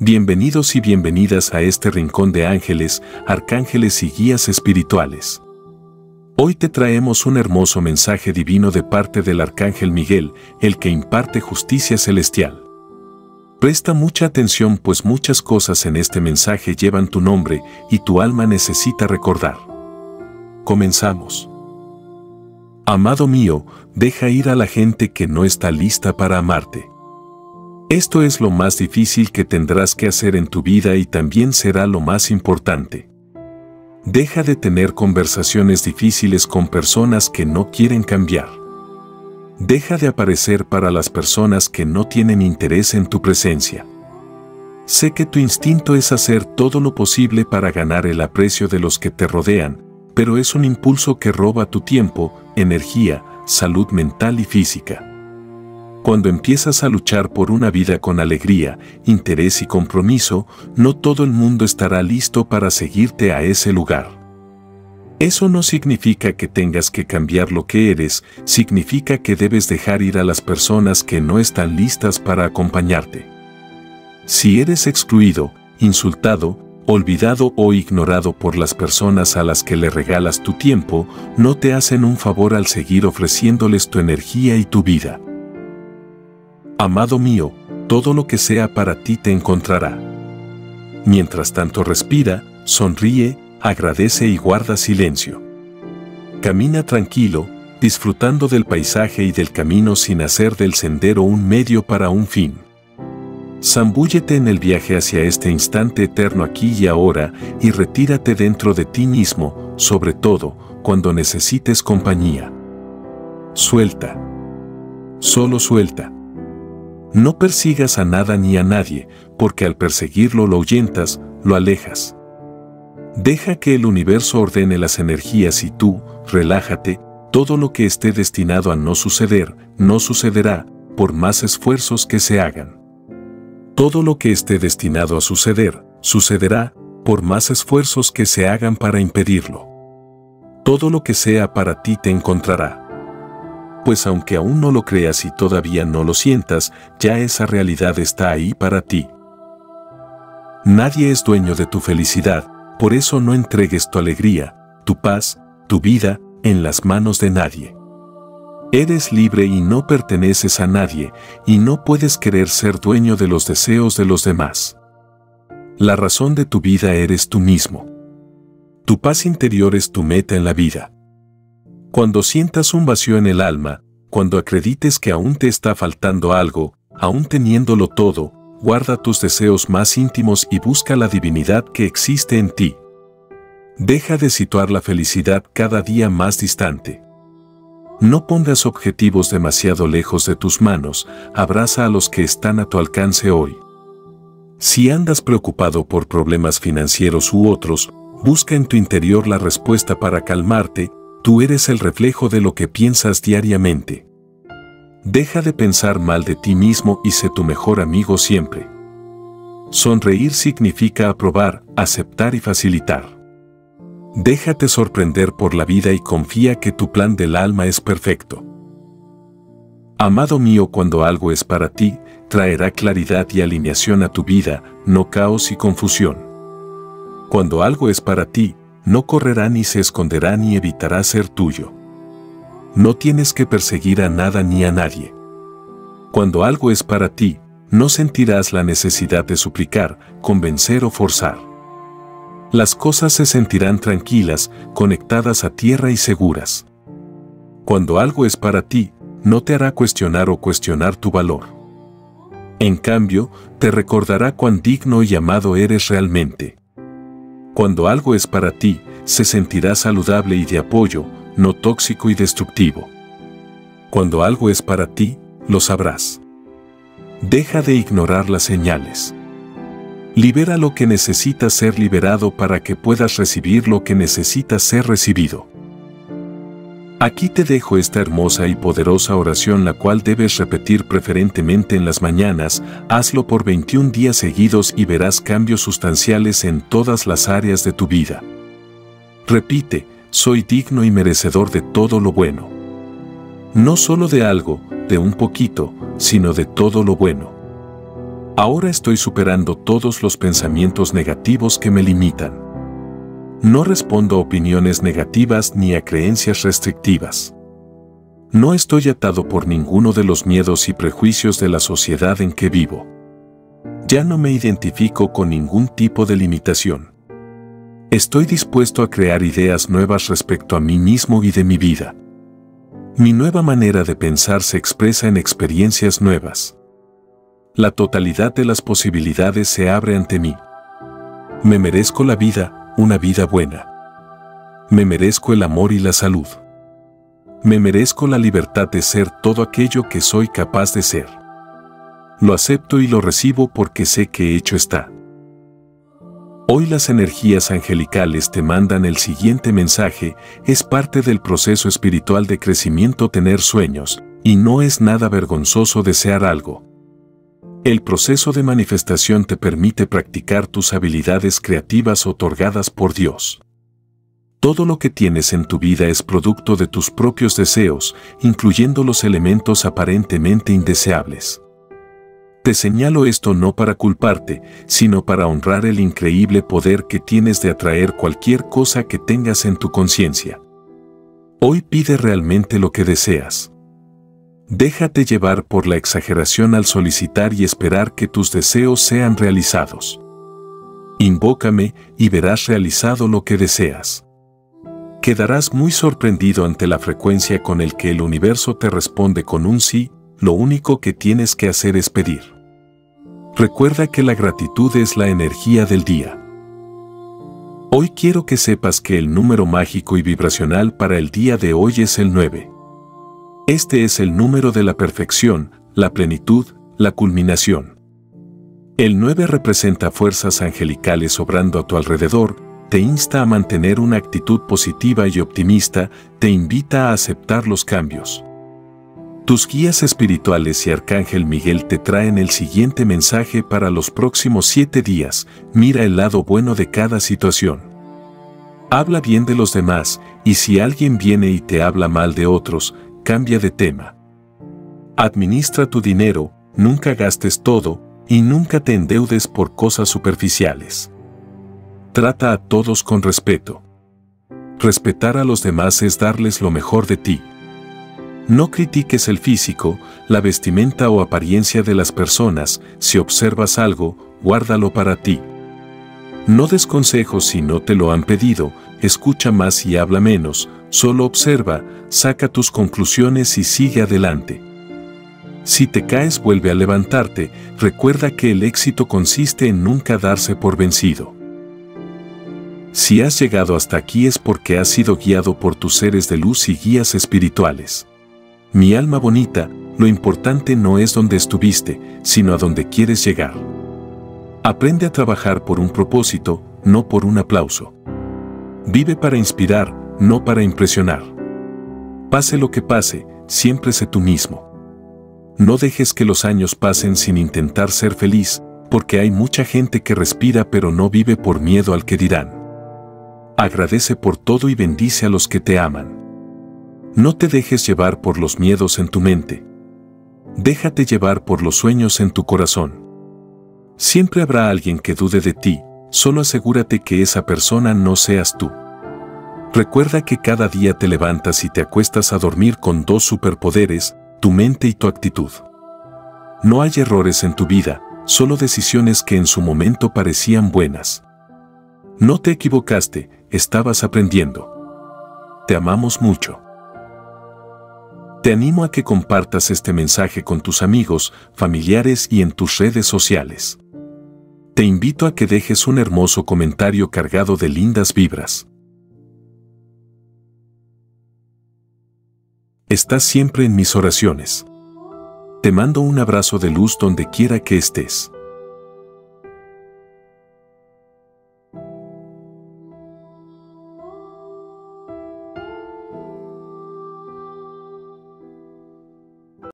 Bienvenidos y bienvenidas a este rincón de ángeles, arcángeles y guías espirituales. Hoy te traemos un hermoso mensaje divino de parte del Arcángel Miguel, el que imparte justicia celestial. Presta mucha atención, pues muchas cosas en este mensaje llevan tu nombre y tu alma necesita recordar. Comenzamos. Amado mío, deja ir a la gente que no está lista para amarte. Esto es lo más difícil que tendrás que hacer en tu vida y también será lo más importante. Deja de tener conversaciones difíciles con personas que no quieren cambiar. Deja de aparecer para las personas que no tienen interés en tu presencia. Sé que tu instinto es hacer todo lo posible para ganar el aprecio de los que te rodean, pero es un impulso que roba tu tiempo, energía, salud mental y física. Cuando empiezas a luchar por una vida con alegría, interés y compromiso, no todo el mundo estará listo para seguirte a ese lugar. Eso no significa que tengas que cambiar lo que eres, significa que debes dejar ir a las personas que no están listas para acompañarte. Si eres excluido, insultado, olvidado o ignorado por las personas a las que le regalas tu tiempo, no te hacen un favor al seguir ofreciéndoles tu energía y tu vida. Amado mío, todo lo que sea para ti te encontrará. Mientras tanto respira, sonríe, agradece y guarda silencio. Camina tranquilo, disfrutando del paisaje y del camino sin hacer del sendero un medio para un fin. Zambúllete en el viaje hacia este instante eterno aquí y ahora y retírate dentro de ti mismo, sobre todo cuando necesites compañía. Suelta. Solo suelta. No persigas a nada ni a nadie, porque al perseguirlo lo ahuyentas, lo alejas. Deja que el universo ordene las energías y tú, relájate, todo lo que esté destinado a no suceder, no sucederá, por más esfuerzos que se hagan. Todo lo que esté destinado a suceder, sucederá, por más esfuerzos que se hagan para impedirlo. Todo lo que sea para ti te encontrará. Pues aunque aún no lo creas y todavía no lo sientas, ya esa realidad está ahí para ti. Nadie es dueño de tu felicidad, por eso no entregues tu alegría, tu paz, tu vida, en las manos de nadie. Eres libre y no perteneces a nadie, y no puedes querer ser dueño de los deseos de los demás. La razón de tu vida eres tú mismo. Tu paz interior es tu meta en la vida. Cuando sientas un vacío en el alma, cuando acredites que aún te está faltando algo, aún teniéndolo todo, guarda tus deseos más íntimos y busca la divinidad que existe en ti. Deja de situar la felicidad cada día más distante. No pongas objetivos demasiado lejos de tus manos, abraza a los que están a tu alcance hoy. Si andas preocupado por problemas financieros u otros, busca en tu interior la respuesta para calmarte. Tú eres el reflejo de lo que piensas diariamente. Deja de pensar mal de ti mismo y sé tu mejor amigo siempre. Sonreír significa aprobar, aceptar y facilitar. Déjate sorprender por la vida y confía que tu plan del alma es perfecto. Amado mío, cuando algo es para ti, traerá claridad y alineación a tu vida, no caos y confusión. Cuando algo es para ti, no correrá ni se esconderá ni evitará ser tuyo. No tienes que perseguir a nada ni a nadie. Cuando algo es para ti, no sentirás la necesidad de suplicar, convencer o forzar. Las cosas se sentirán tranquilas, conectadas a tierra y seguras. Cuando algo es para ti, no te hará cuestionar o cuestionar tu valor. En cambio, te recordará cuán digno y amado eres realmente. Cuando algo es para ti, se sentirá saludable y de apoyo, no tóxico y destructivo. Cuando algo es para ti, lo sabrás. Deja de ignorar las señales. Libera lo que necesita ser liberado para que puedas recibir lo que necesita ser recibido. Aquí te dejo esta hermosa y poderosa oración, la cual debes repetir preferentemente en las mañanas. Hazlo por 21 días seguidos y verás cambios sustanciales en todas las áreas de tu vida. Repite: soy digno y merecedor de todo lo bueno. No solo de algo, de un poquito, sino de todo lo bueno. Ahora estoy superando todos los pensamientos negativos que me limitan. No respondo a opiniones negativas ni a creencias restrictivas. No estoy atado por ninguno de los miedos y prejuicios de la sociedad en que vivo. Ya no me identifico con ningún tipo de limitación. Estoy dispuesto a crear ideas nuevas respecto a mí mismo y de mi vida. Mi nueva manera de pensar se expresa en experiencias nuevas. La totalidad de las posibilidades se abre ante mí. Me merezco la vida, una vida buena. Me merezco el amor y la salud. Me merezco la libertad de ser todo aquello que soy capaz de ser. Lo acepto y lo recibo porque sé que hecho está. Hoy las energías angelicales te mandan el siguiente mensaje: es parte del proceso espiritual de crecimiento tener sueños, y no es nada vergonzoso desear algo. El proceso de manifestación te permite practicar tus habilidades creativas otorgadas por Dios. Todo lo que tienes en tu vida es producto de tus propios deseos, incluyendo los elementos aparentemente indeseables. Te señalo esto no para culparte, sino para honrar el increíble poder que tienes de atraer cualquier cosa que tengas en tu conciencia. Hoy pide realmente lo que deseas. Déjate llevar por la exageración al solicitar y esperar que tus deseos sean realizados. Invócame y verás realizado lo que deseas. Quedarás muy sorprendido ante la frecuencia con el que el universo te responde con un sí. Lo único que tienes que hacer es pedir. Recuerda que la gratitud es la energía del día. Hoy quiero que sepas que el número mágico y vibracional para el día de hoy es el 9. Este es el número de la perfección, la plenitud, la culminación. El 9 representa fuerzas angelicales obrando a tu alrededor, te insta a mantener una actitud positiva y optimista, te invita a aceptar los cambios. Tus guías espirituales y Arcángel Miguel te traen el siguiente mensaje para los próximos 7 días: mira el lado bueno de cada situación. Habla bien de los demás, y si alguien viene y te habla mal de otros, cambia de tema. Administra tu dinero, nunca gastes todo, y nunca te endeudes por cosas superficiales. Trata a todos con respeto. Respetar a los demás es darles lo mejor de ti. No critiques el físico, la vestimenta o apariencia de las personas. Si observas algo, guárdalo para ti. No des consejos si no te lo han pedido, escucha más y habla menos, solo observa, saca tus conclusiones y sigue adelante. Si te caes, vuelve a levantarte, recuerda que el éxito consiste en nunca darse por vencido. Si has llegado hasta aquí es porque has sido guiado por tus seres de luz y guías espirituales. Mi alma bonita, lo importante no es dónde estuviste, sino a dónde quieres llegar. Aprende a trabajar por un propósito, no por un aplauso. Vive para inspirar, no para impresionar. Pase lo que pase, siempre sé tú mismo. No dejes que los años pasen sin intentar ser feliz, porque hay mucha gente que respira pero no vive por miedo al que dirán. Agradece por todo y bendice a los que te aman. No te dejes llevar por los miedos en tu mente. Déjate llevar por los sueños en tu corazón. Siempre habrá alguien que dude de ti, solo asegúrate que esa persona no seas tú. Recuerda que cada día te levantas y te acuestas a dormir con 2 superpoderes, tu mente y tu actitud. No hay errores en tu vida, solo decisiones que en su momento parecían buenas. No te equivocaste, estabas aprendiendo. Te amamos mucho. Te animo a que compartas este mensaje con tus amigos, familiares y en tus redes sociales. Te invito a que dejes un hermoso comentario cargado de lindas vibras. Estás siempre en mis oraciones. Te mando un abrazo de luz donde quiera que estés.